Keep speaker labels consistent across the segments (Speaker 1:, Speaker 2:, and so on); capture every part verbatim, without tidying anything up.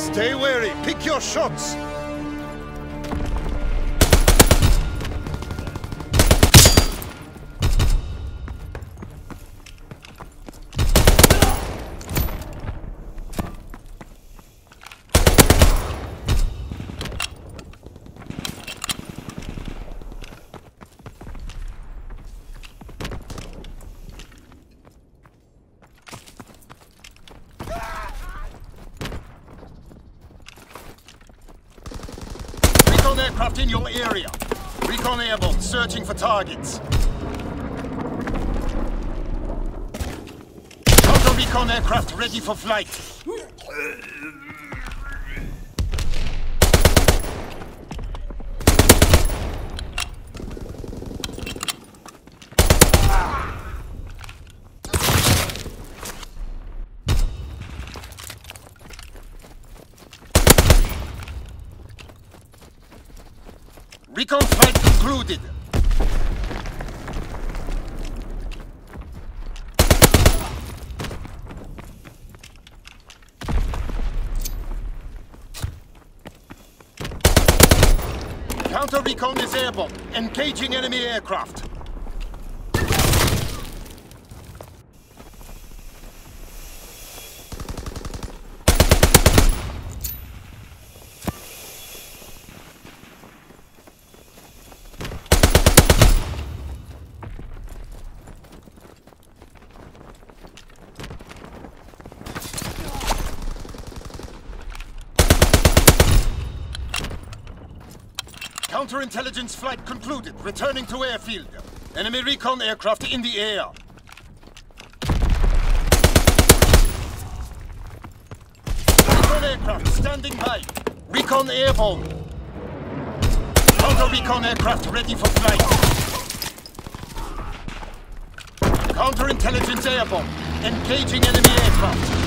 Speaker 1: Stay wary. Pick your shots.
Speaker 2: Recon aircraft in your area. Recon airborne, searching for targets. Counter-recon aircraft ready for flight. Recon flight concluded. Counter-recon is airborne. Engaging enemy aircraft. Counterintelligence flight concluded. Returning to airfield. Enemy recon aircraft in the air. Recon aircraft standing by. Recon airborne. Counter-recon aircraft ready for flight. Counterintelligence airborne. Engaging enemy aircraft.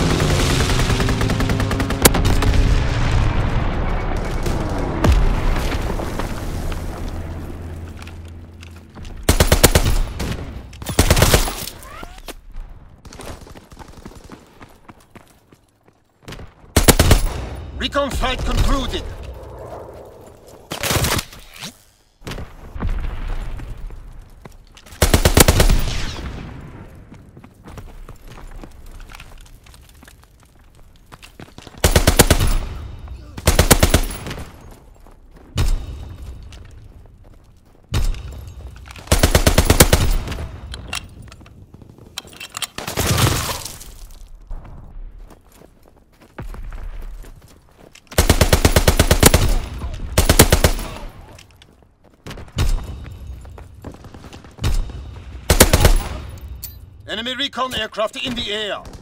Speaker 2: Recon flight concluded. Enemy recon aircraft in the air.